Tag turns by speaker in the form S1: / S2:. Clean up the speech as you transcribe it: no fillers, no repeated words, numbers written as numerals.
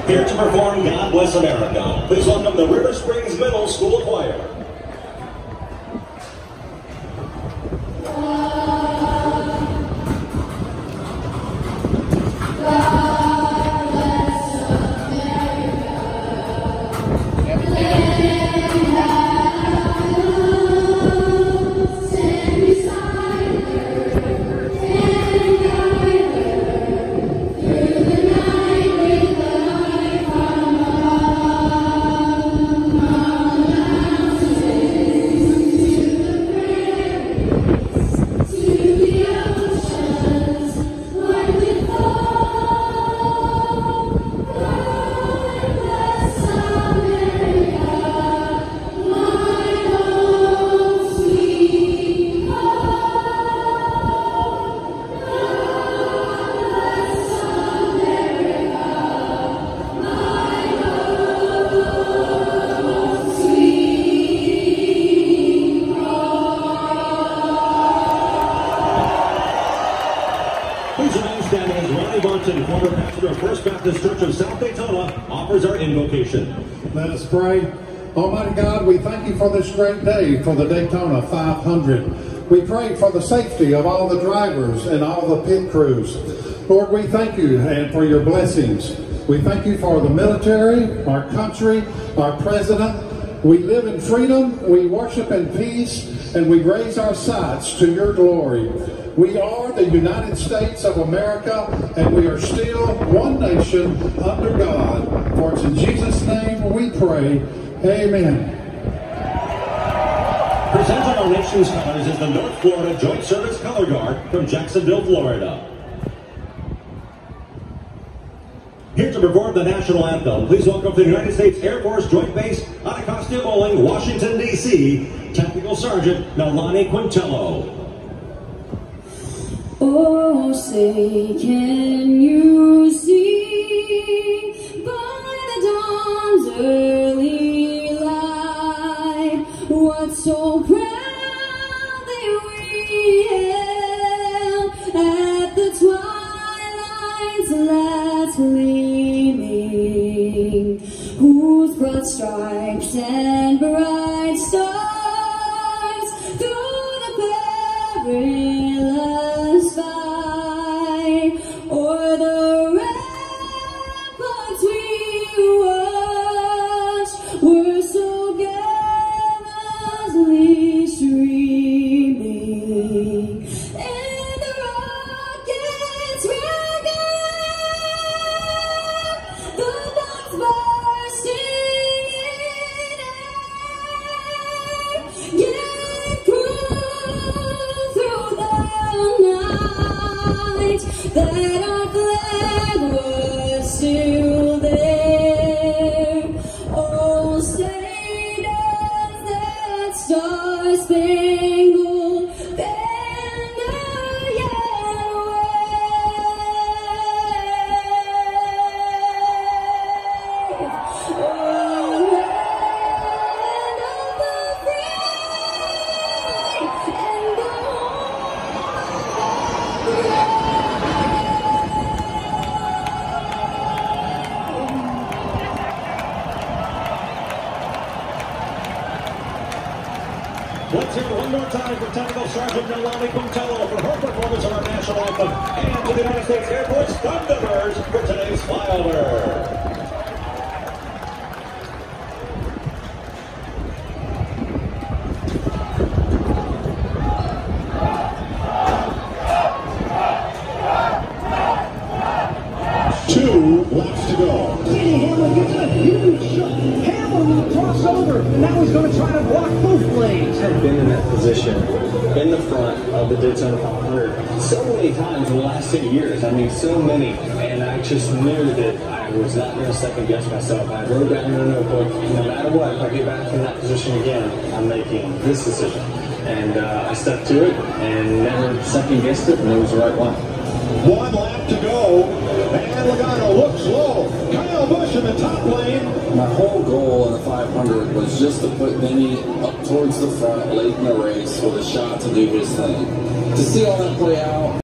S1: Here to perform God Bless America, please welcome the River Springs Middle School Choir. Please remain standing as Ronnie Barton, former pastor of First Baptist Church of South Daytona, offers our invocation.
S2: Let us pray. Almighty God, we thank you for this great day for the Daytona 500. We pray for the safety of all the drivers and all the pit crews. Lord, we thank you and for your blessings. We thank you for the military, our country, our president. We live in freedom, we worship in peace, and we raise our sights to your glory. We are the United States of America, and we are still one nation under God. For it's in Jesus' name we pray. Amen.
S1: Presenting our nation's colors is the North Florida Joint Service Color Guard from Jacksonville, Florida. Here to perform the national anthem, please welcome the United States Air Force Joint Base, Anacostia Bowling, Washington, D.C., Tactical Sergeant Nalani Quintello.
S3: Oh, say, can you see by the dawn's early light what so proudly we hailed at the twilight's last gleaming, whose broad stripes and bright stars through the perilous fight o'er the ramparts we watched were so gallantly streaming, and the rockets rang out, the bombs bursting in air, gave proof through the night that our flag was still there. Oh, say does that star-spangled banner yet wave? Oh, land of the free and the
S1: Let's hear one more time for Tactical Sergeant Nalani Quintello for her performance of our national anthem, and to the United States Air Force Thunderbirds for today's flyover. Two laps to go.
S4: Hamlin gets a huge shot. Hamlin will cross over. Now he's going to try to block both lanes.
S5: I've been in that position in the front of the Daytona 500 so many times in the last 10 years. I mean, so many. And I just knew that I was not going to second guess myself. I wrote down in a notebook, no matter what, if I get back in that position again, I'm making this decision. And I stuck to it and never second guessed it, and it was the right one.
S1: One lap to go, and Logano looks low. Kyle Busch in the top lane.
S6: My whole goal in the 500 was just to put Vinny up towards the front late in the race with a shot to do his thing. To see all that play out,